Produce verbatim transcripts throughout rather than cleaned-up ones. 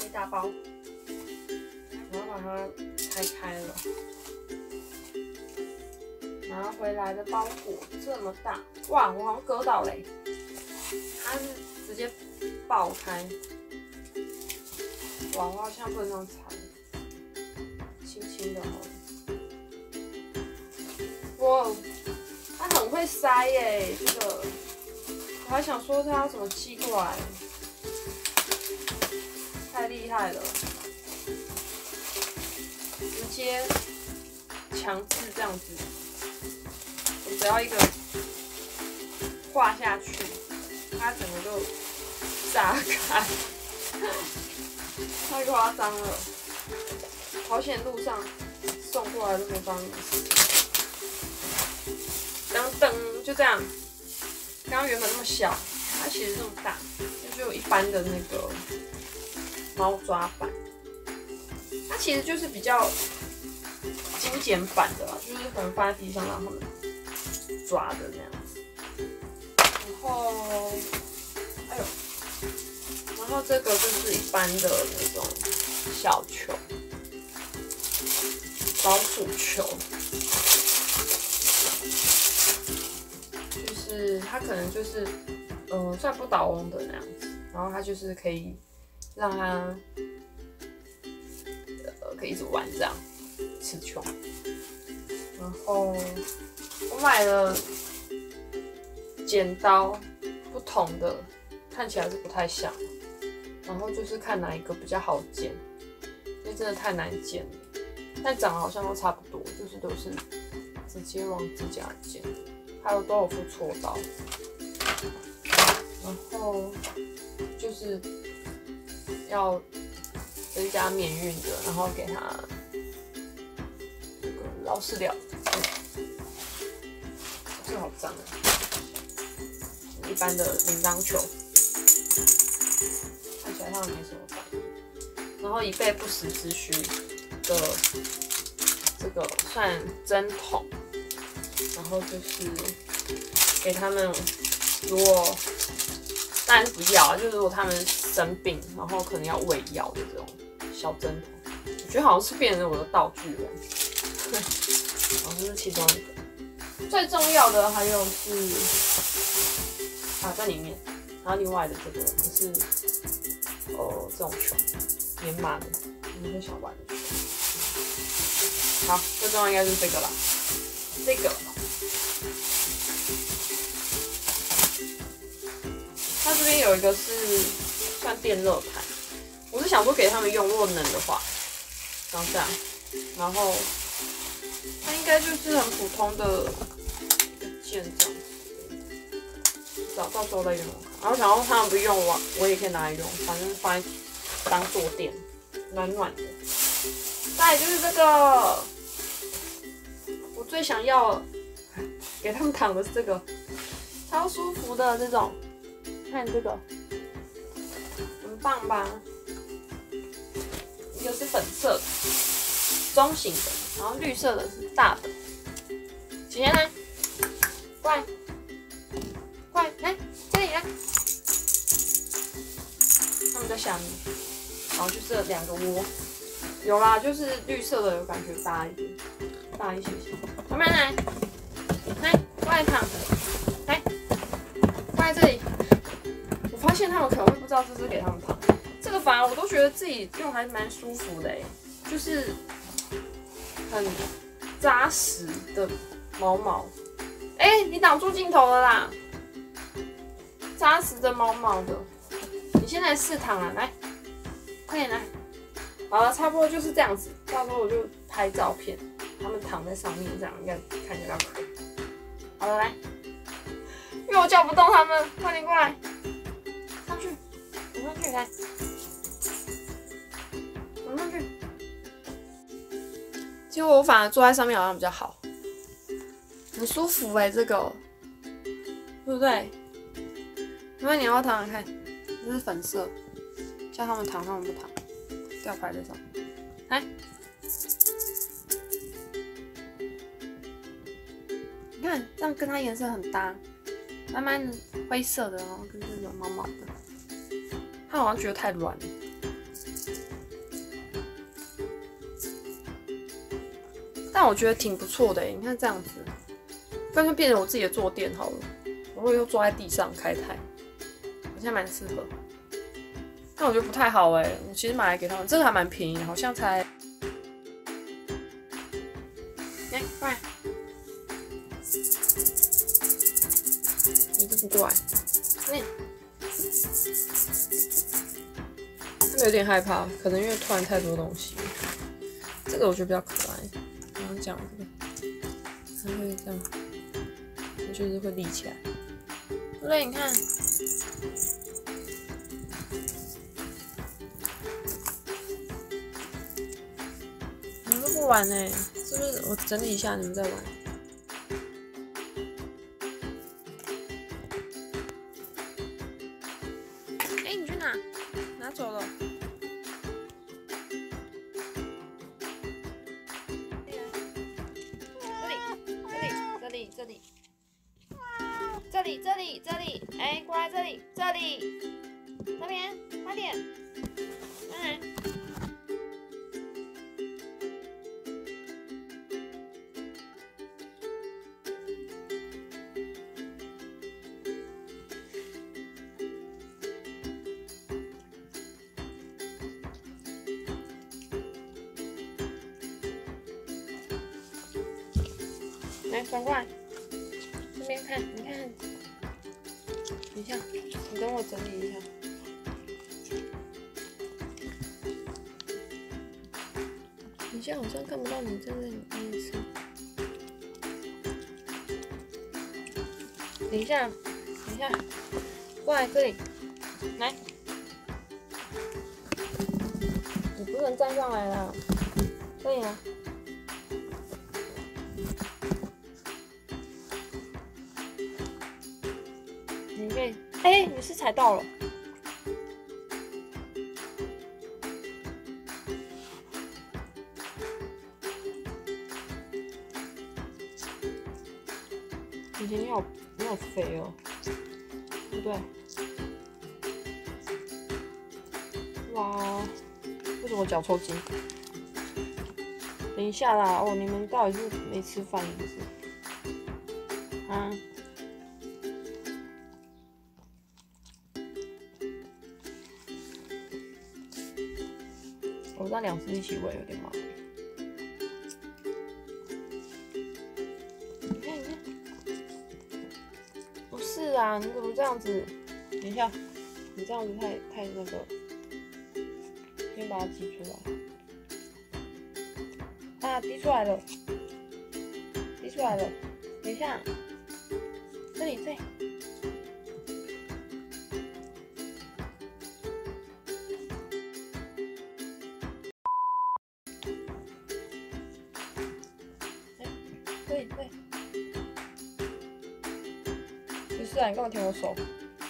大包，我要把它拆开了。拿回来的包裹这么大，哇！我好像割到嘞，它是直接爆开。哇！我好像不能这样拆，轻轻的好了。哇！它很会塞耶，这个我还想说它要怎么寄过来，太厉害了，直接强制这样子。只要一个画下去，它整个就炸开，太夸张了。保险路上送过来都没发生什么事。噔噔，就这样。刚刚原本那么小，它其实这么大，就有一般的那个猫抓板。它其实就是比较精简版的啦，就是可能放在地上让它们抓的那样子，然后，哎呦，然后这个就是一般的那种小球，老鼠球，就是它可能就是，呃，算不倒翁的那样子，然后它就是可以让它，呃，可以一直玩这样，吃球，然后。我买了剪刀，不同的，看起来是不太像。然后就是看哪一个比较好剪，因为真的太难剪了。但长得好像都差不多，就是都是直接往指甲剪，还有都有附锉刀。然后就是要增加免运的，然后给它这个老饲料。这好脏啊！一般的铃铛球，看起来它们没什么反应。然后以备不时之需的这个算针筒，然后就是给他们，如果当然是不要啊，就是如果他们生病，然后可能要喂药的这种小针筒，我觉得好像是变成我的道具了。然后这是其中一个。最重要的还有是啊，在里面，然后另外的这个是哦这种球，棉麻的，你们会想玩的球。好，最重要应该是这个啦，这个。它这边有一个是算电热毯，我是想说给他们用，如果能的话，然后这样，然后它应该就是很普通的。线这样子，找到时候再用用看。然后想要他们不用我，我也可以拿来用，反正放在当坐垫，暖暖的。再来就是这个，我最想要给他们躺的是这个，超舒服的这种，看这个，很棒吧？一个是粉色的，中型的，然后绿色的是大的。姐姐来。过来，过来，来这里来。他们在下面，然后就是两个窝，有啦，就是绿色的，有感觉大一点，大一些些。慢慢来，来过来躺，来过来这里。我发现他们可能会不知道这是给他们躺，这个反而我都觉得自己用还蛮舒服的哎，就是很扎实的毛毛。哎、欸，你挡住镜头了啦！扎实的毛毛的，你现在试躺啊，来，快点来。好了，差不多就是这样子。到时候我就拍照片，他们躺在上面，这样应该看起来比较可爱。好了，来，因为我叫不动他们，快点过来，上去，滚上去，来，滚上去。结果我反而坐在上面好像比较好。很舒服哎、欸，这个，对不对？因为你要躺躺看，这是粉色，叫他们躺，他们不躺，吊牌在上面。来，你看这样跟它颜色很搭，慢慢的灰色的，然后跟这种毛毛的，它好像觉得太软了， 但我觉得挺不错的哎，你看这样子，干脆变成我自己的坐垫好了。我会又坐在地上开台，好像蛮适合。但我觉得不太好哎，我其实买来给他们，这个还蛮便宜的，好像才……来，过来，你都不过来，那。他们有点害怕，可能因为突然太多东西。这个我觉得比较可爱，刚刚讲这个，它会这样，就是会立起来。对，你看，你们都不玩呢、欸，是不是？我整理一下，你们再玩。哎、欸，你去哪？拿走了。这里，这里，这里，这里，哎、欸，过来这里，这里，这边，快点，来。来，转过来，这边看，你看，等一下，你等我整理一下。你现在好像看不到你在那里那一次。等一下，等一下，过来这里，来，你不能站上来了，这里啊。你可以，哎、欸，你是踩到了。姐姐，你好，你好肥哦，对不对？哇，为什么脚抽筋？等一下啦，哦，你们到底是没吃饭是不是？啊？我让两只一起喂有点麻烦。你看，你看，不是啊，你怎么这样子？等一下，你这样子太太那个，先把它挤出来。啊，滴出来了，滴出来了。等一下，这里这里。对对，不是啊，你干嘛舔我手？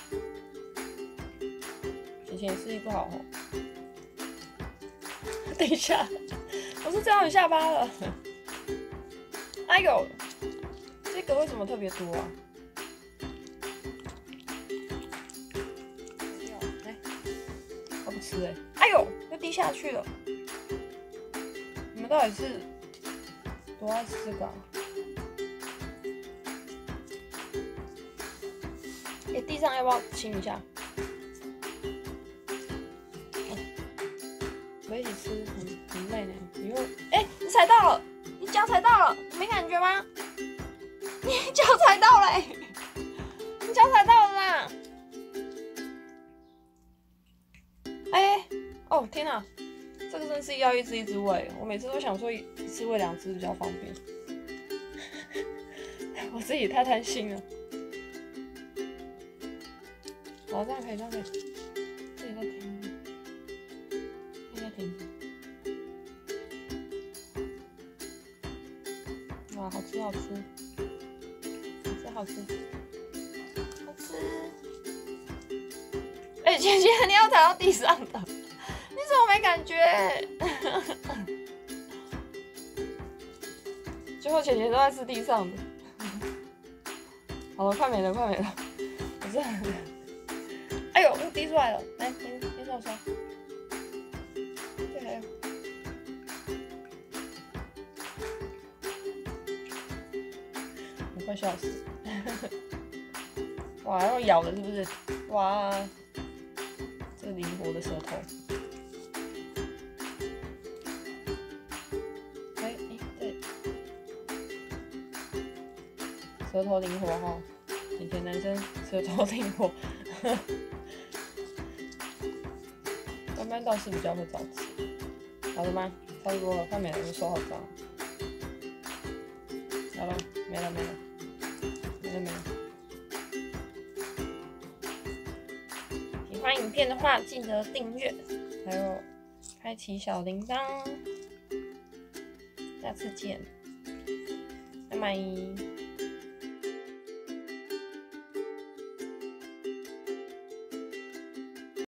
以前视力不好哦。等一下，我是这样下巴了。哎呦，这个为什么特别多啊？来，他不吃哎、欸，哎呦，又滴下去了。你们到底是多爱吃这个啊？哎、欸，地上要不要清一下？我们一起吃很很累呢。以后，哎、欸，你踩到了，你脚踩到了，你没感觉吗？你脚踩到了、欸，你脚踩到了啦！哎、欸，哦天哪，这个真的是要一只一只喂。我每次都想说一次喂两只比较方便，我自己太贪心了。好，这样可以，这样可以，这里再停，这里再停。哇，好吃，好吃，好吃，好吃，好吃。哎、欸，姐姐，你要踩到地上的，你怎么没感觉？结果姐姐都在吃地上的。好了，快没了，快没了，我是很。哎呦，又滴出来了！来，先先上刷。对，还有。 快笑死！哇，要咬了是不是？哇，这灵活的舌头。哎、欸、哎、欸，对，舌头灵活哈。以前男生舌头灵活，慢慢倒是比较会找吃。好了吗？差不多了，快没了，我手好脏。好了，没了没了，没了没了。喜欢影片的话，记得订阅，还有开启小铃铛。下次见，拜拜。